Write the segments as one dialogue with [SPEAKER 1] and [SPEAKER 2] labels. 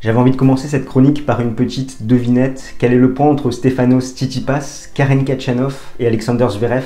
[SPEAKER 1] J'avais envie de commencer cette chronique par une petite devinette. Quel est le point entre Stefanos Tsitsipas, Karen Khachanov et Alexander Zverev?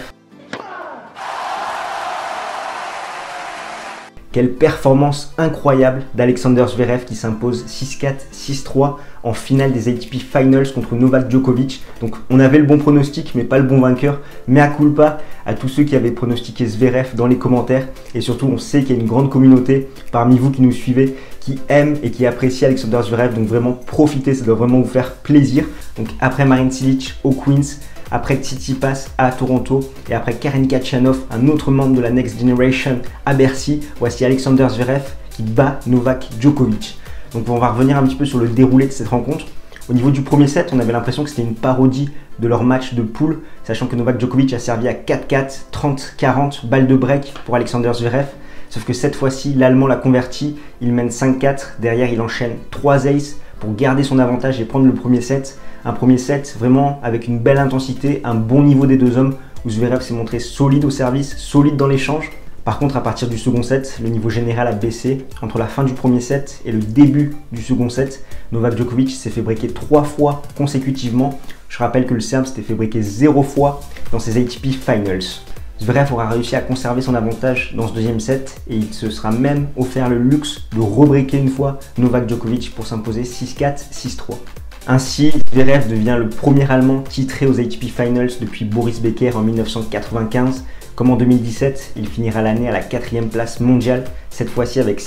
[SPEAKER 1] Quelle performance incroyable d'Alexander Zverev qui s'impose 6-4, 6-3 en finale des ATP Finals contre Novak Djokovic. Donc on avait le bon pronostic mais pas le bon vainqueur. Mea culpa à tous ceux qui avaient pronostiqué Zverev dans les commentaires. Et surtout on sait qu'il y a une grande communauté parmi vous qui nous suivez, qui aime et qui apprécie Alexander Zverev. Donc vraiment profitez, ça doit vraiment vous faire plaisir. Donc après Marin Cilic au Queens, après Tsitsipas à Toronto et après Karen Khachanov, un autre membre de la Next Generation à Bercy, voici Alexander Zverev qui bat Novak Djokovic. Donc on va revenir un petit peu sur le déroulé de cette rencontre. Au niveau du premier set, on avait l'impression que c'était une parodie de leur match de poule, sachant que Novak Djokovic a servi à 4-4, 30-40, balle de break pour Alexander Zverev. Sauf que cette fois-ci, l'Allemand l'a converti, il mène 5-4, derrière il enchaîne 3 aces pour garder son avantage et prendre le premier set. Un premier set vraiment avec une belle intensité, un bon niveau des deux hommes, où Zverev s'est montré solide au service, solide dans l'échange. Par contre, à partir du second set, le niveau général a baissé. Entre la fin du premier set et le début du second set, Novak Djokovic s'est fait breaker 3 fois consécutivement. Je rappelle que le Serbe s'était fait breaker 0 fois dans ses ATP Finals. Zverev aura réussi à conserver son avantage dans ce deuxième set et il se sera même offert le luxe de rebreaker une fois Novak Djokovic pour s'imposer 6-4, 6-3. Ainsi, Zverev devient le premier Allemand titré aux ATP Finals depuis Boris Becker en 1995. Comme en 2017, il finira l'année à la 4e place mondiale, cette fois-ci avec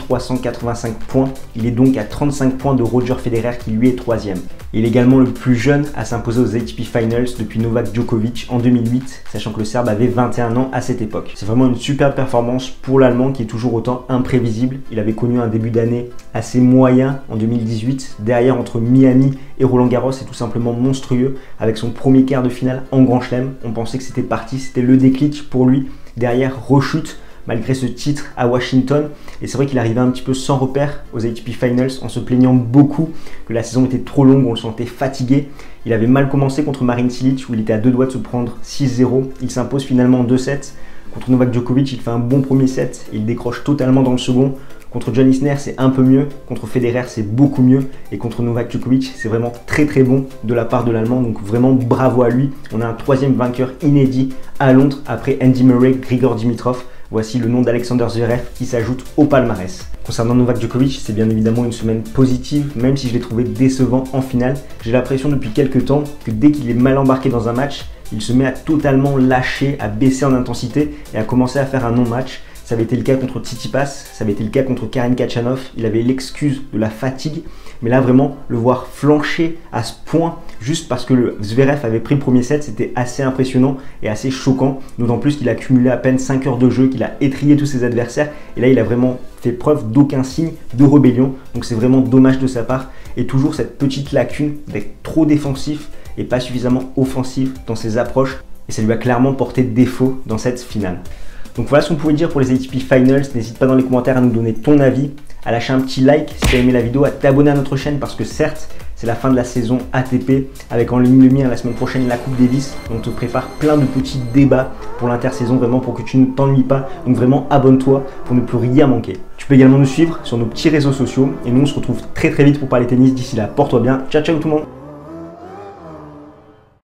[SPEAKER 1] 6385 points. Il est donc à 35 points de Roger Federer qui lui est 3e. Il est également le plus jeune à s'imposer aux ATP Finals depuis Novak Djokovic en 2008, sachant que le Serbe avait 21 ans à cette époque. C'est vraiment une super performance pour l'Allemand qui est toujours autant imprévisible. Il avait connu un début d'année assez moyen en 2018. Derrière, entre Miami et Roland-Garros, c'est tout simplement monstrueux. Avec son premier quart de finale en Grand Chelem, on pensait que c'était parti, c'était le déclic pour lui. Derrière, rechute malgré ce titre à Washington. Et c'est vrai qu'il arrivait un petit peu sans repère aux ATP Finals en se plaignant beaucoup que la saison était trop longue, on le sentait fatigué. Il avait mal commencé contre Marin Cilic où il était à deux doigts de se prendre 6-0. Il s'impose finalement en 2-7. Contre Novak Djokovic, il fait un bon premier set et il décroche totalement dans le second. Contre John Isner, c'est un peu mieux. Contre Federer, c'est beaucoup mieux. Et contre Novak Djokovic, c'est vraiment très très bon de la part de l'Allemand. Donc vraiment bravo à lui. On a un troisième vainqueur inédit à Londres après Andy Murray, Grigor Dimitrov. Voici le nom d'Alexander Zverev qui s'ajoute au palmarès. Concernant Novak Djokovic, c'est bien évidemment une semaine positive, même si je l'ai trouvé décevant en finale. J'ai l'impression depuis quelques temps que dès qu'il est mal embarqué dans un match, il se met à totalement lâcher, à baisser en intensité et à commencer à faire un non-match. Ça avait été le cas contre Tsitsipas, ça avait été le cas contre Karen Khachanov. Il avait l'excuse de la fatigue, mais là vraiment, le voir flancher à ce point, juste parce que le Zverev avait pris le premier set, c'était assez impressionnant et assez choquant. D'autant plus qu'il a cumulé à peine 5 heures de jeu, qu'il a étrillé tous ses adversaires. Et là, il a vraiment fait preuve d'aucun signe de rébellion. Donc c'est vraiment dommage de sa part. Et toujours cette petite lacune d'être trop défensif et pas suffisamment offensif dans ses approches. Et ça lui a clairement porté défaut dans cette finale. Donc voilà ce qu'on pouvait dire pour les ATP Finals. N'hésite pas dans les commentaires à nous donner ton avis, à lâcher un petit like si tu as aimé la vidéo, à t'abonner à notre chaîne parce que certes, c'est la fin de la saison ATP avec en ligne de mire la semaine prochaine la Coupe Davis. On te prépare plein de petits débats pour l'intersaison vraiment pour que tu ne t'ennuies pas. Donc vraiment abonne-toi pour ne plus rien manquer. Tu peux également nous suivre sur nos petits réseaux sociaux et nous on se retrouve très très vite pour parler tennis. D'ici là, porte-toi bien. Ciao ciao tout le monde.